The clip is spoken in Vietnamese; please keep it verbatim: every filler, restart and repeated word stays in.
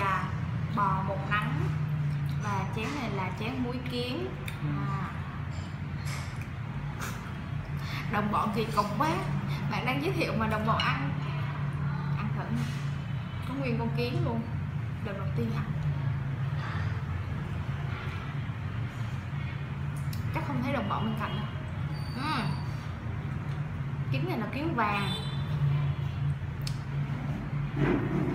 là bò một nắng và chén này là chén muối kiến. À. Đồng bọn kỳ cục quá, bạn đang giới thiệu mà đồng bọn ăn ăn thử nha. Có nguyên con kiến luôn, lần đầu tiên ăn. Chắc không thấy đồng bọn bên cạnh đâu. Uhm. Kiến này là kiến vàng.